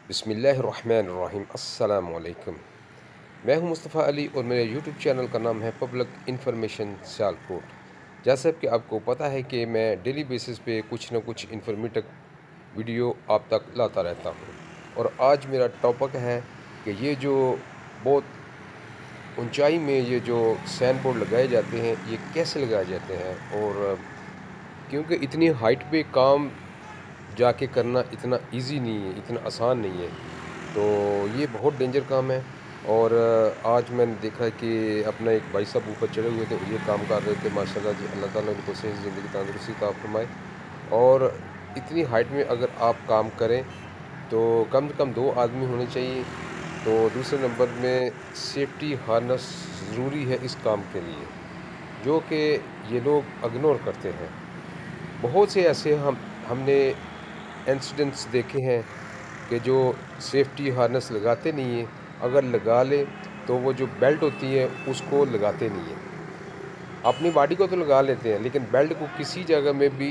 बिस्मिल्लाहिर्रहमानिर्रहीम अस्सलाम वालेकुम। मैं हूं मुस्तफ़ा अली और मेरे यूट्यूब चैनल का नाम है पब्लिक इंफॉर्मेशन सियालकोट। जैसा कि आपको पता है कि मैं डेली बेसिस पे कुछ ना कुछ इंफॉर्मेटिव वीडियो आप तक लाता रहता हूं, और आज मेरा टॉपिक है कि ये जो बहुत ऊंचाई में ये जो सैन बोर्ड लगाए जाते हैं, ये कैसे लगाए जाते हैं। और क्योंकि इतनी हाइट पे काम जाके करना इतना इजी नहीं है, इतना आसान नहीं है, तो ये बहुत डेंजर काम है। और आज मैंने देखा कि अपना एक भाई साहब ऊपर चढ़े हुए थे, ये काम कर रहे थे, माशाल्लाह जी, अल्लाह ताला उनको सेहत ज़िंदगी तंदुरुस्ती अता फरमाए। और इतनी हाइट में अगर आप काम करें तो कम से कम 2 आदमी होने चाहिए। तो दूसरे नंबर में सेफ्टी हार्नेस ज़रूरी है इस काम के लिए, जो कि ये लोग इग्नोर करते हैं। बहुत से ऐसे हमने इंसिडेंट्स देखे हैं कि जो सेफ्टी हार्नेस लगाते नहीं हैं, अगर लगा लें तो वो जो बेल्ट होती है उसको लगाते नहीं हैं। अपनी बॉडी को तो लगा लेते हैं, लेकिन बेल्ट को किसी जगह में भी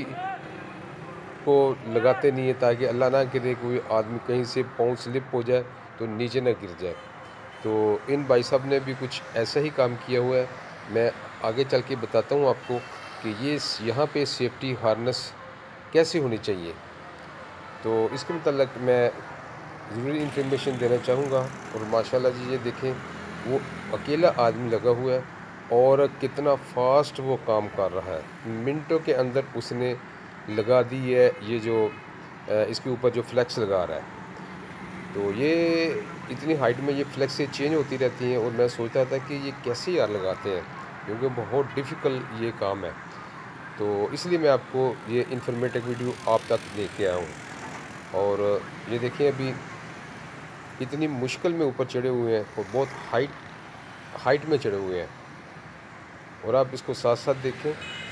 को लगाते नहीं है, ताकि अल्लाह ना करे कोई आदमी कहीं से पाँव स्लिप हो जाए तो नीचे ना गिर जाए। तो इन भाई साहब ने भी कुछ ऐसा ही काम किया हुआ है। मैं आगे चल के बताता हूँ आपको कि ये यहाँ पे सेफ्टी हार्नेस कैसे होनी चाहिए। तो इसके मतलब मैं ज़रूरी इन्फॉर्मेशन देना चाहूँगा। और माशाल्लाह जी, ये देखें, वो अकेला आदमी लगा हुआ है और कितना फास्ट वो काम कर रहा है। मिनटों के अंदर उसने लगा दी है ये जो इसके ऊपर जो फ्लेक्स लगा रहा है। तो ये इतनी हाइट में ये फ्लेक्स से चेंज होती रहती हैं, और मैं सोचता था कि ये कैसे यार लगाते हैं, क्योंकि बहुत डिफ़िकल्ट ये काम है। तो इसलिए मैं आपको ये इन्फॉर्मेटिव वीडियो आप तक लेके आया हूँ। और ये देखिए, अभी इतनी मुश्किल में ऊपर चढ़े हुए हैं और बहुत हाइट हाइट में चढ़े हुए हैं, और आप इसको साथ साथ देखें।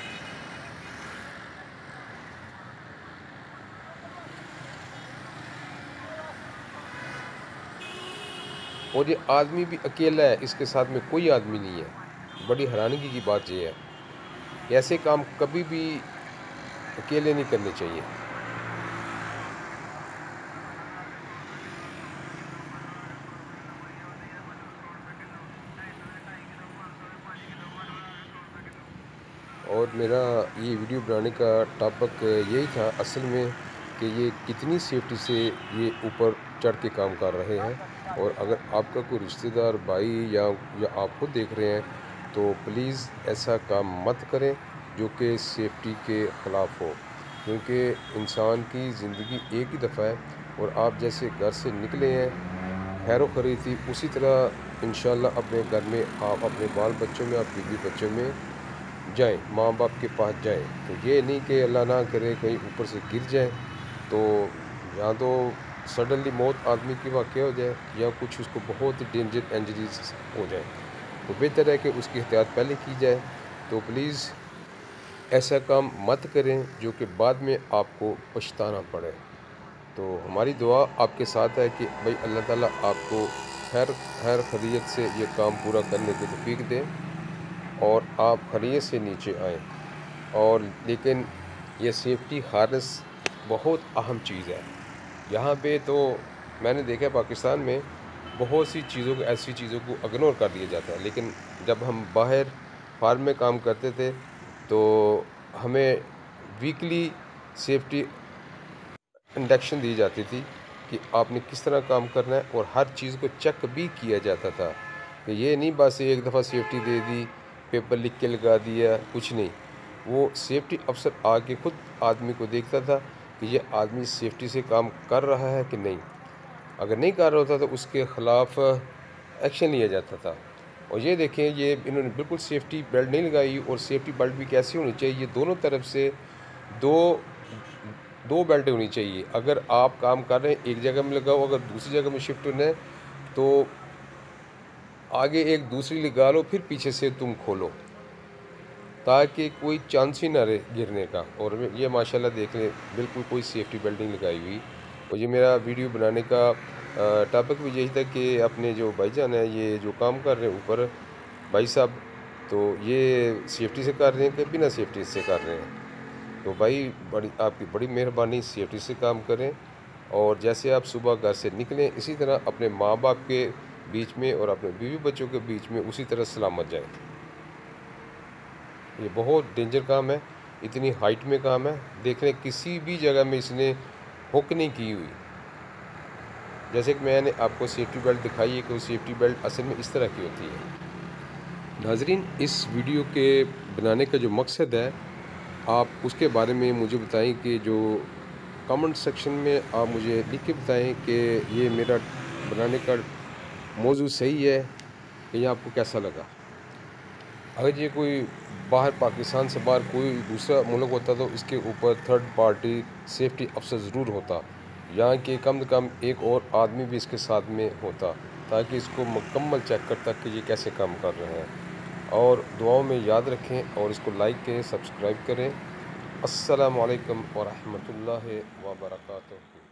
और ये आदमी भी अकेला है, इसके साथ में कोई आदमी नहीं है। बड़ी हैरानगी की बात ये है कि ऐसे काम कभी भी अकेले नहीं करने चाहिए। और मेरा ये वीडियो बनाने का टॉपिक यही था असल में, कि ये कितनी सेफ्टी से ये ऊपर चढ़ के काम कर रहे हैं। और अगर आपका कोई रिश्तेदार, भाई या आप खुद देख रहे हैं, तो प्लीज़ ऐसा काम मत करें जो कि सेफ्टी के ख़िलाफ़ हो, क्योंकि इंसान की ज़िंदगी एक ही दफ़ा है। और आप जैसे घर से निकले हैं खैर खरी थी, उसी तरह इंशाल्लाह अपने घर में आप अपने बाल बच्चों में, आप बीवी बच्चों में जाएँ, माँ बाप के पास जाएँ। तो ये नहीं कि अल्लाह ना करे कहीं ऊपर से गिर जाए, तो या तो सडनली मौत आदमी की वाक़या हो जाए, या कुछ उसको बहुत डेंजर इंजरीज हो जाए। तो बेहतर है कि उसकी एहतियात पहले की जाए। तो प्लीज़ ऐसा काम मत करें जो कि बाद में आपको पछताना पड़े। तो हमारी दुआ आपके साथ है कि भाई अल्लाह ताला आपको खैर खैर खैरियत से ये काम पूरा करने की तौफीक दे, और आप खैरियत से नीचे आएँ। और लेकिन ये सेफ्टी हार्नेस बहुत अहम चीज़ है। यहाँ पे तो मैंने देखा है पाकिस्तान में बहुत सी चीज़ों को, ऐसी चीज़ों को इग्नोर कर दिया जाता है। लेकिन जब हम बाहर फार्म में काम करते थे, तो हमें वीकली सेफ्टी इंडक्शन दी जाती थी कि आपने किस तरह काम करना है, और हर चीज़ को चेक भी किया जाता था। कि ये नहीं बस एक दफ़ा सेफ्टी दे दी, पेपर लिख के लगा दिया, कुछ नहीं। वो सेफ्टी अफसर आके खुद आदमी को देखता था कि ये आदमी सेफ्टी से काम कर रहा है कि नहीं। अगर नहीं कर रहा होता तो उसके ख़िलाफ़ एक्शन लिया जाता था। और ये देखें, ये इन्होंने बिल्कुल सेफ्टी बेल्ट नहीं लगाई। और सेफ्टी बेल्ट भी कैसी होनी चाहिए, ये दोनों तरफ से दो दो बेल्ट होनी चाहिए। अगर आप काम कर रहे हैं एक जगह में लगाओ, अगर दूसरी जगह में शिफ्ट होना है तो आगे एक दूसरी लगा लो, फिर पीछे से तुम खोलो, ताकि कोई चांस ही ना रहे गिरने का। और ये माशाल्लाह देख लें, बिल्कुल कोई सेफ्टी बेल्ट नहीं लगाई हुई। और ये मेरा वीडियो बनाने का टॉपिक भी यही था कि अपने जो भाईजान है, ये जो काम कर रहे हैं ऊपर भाई साहब, तो ये सेफ्टी से कर रहे हैं कि बिना सेफ्टी से कर रहे हैं। तो भाई बड़ी आपकी बड़ी मेहरबानी, सेफ्टी से काम करें। और जैसे आप सुबह घर से निकलें इसी तरह अपने माँ बाप के बीच में और अपने बीवी बच्चों के बीच में उसी तरह सलामत जाएं। ये बहुत डेंजर काम है, इतनी हाइट में काम है। देख रहे किसी भी जगह में इसने हुक नहीं की हुई। जैसे कि मैंने आपको सेफ्टी बेल्ट दिखाई है कि वो सेफ्टी बेल्ट असल में इस तरह की होती है। नाजरीन, इस वीडियो के बनाने का जो मकसद है आप उसके बारे में मुझे बताएं कि जो कमेंट सेक्शन में आप मुझे लिख के बताएं कि ये मेरा बनाने का मौजू सही है कि आपको कैसा लगा। अगर ये कोई बाहर पाकिस्तान से बाहर कोई दूसरा मुल्क होता तो इसके ऊपर थर्ड पार्टी सेफ्टी अफसर ज़रूर होता, यहाँ के कम से कम एक और आदमी भी इसके साथ में होता ताकि इसको मुकम्मल चेक करता कि ये कैसे काम कर रहे हैं। और दुआओं में याद रखें और इसको लाइक करें, सब्सक्राइब करें। अस्सलामु अलैकुम व रहमतुल्लाहि व बरकातुहू।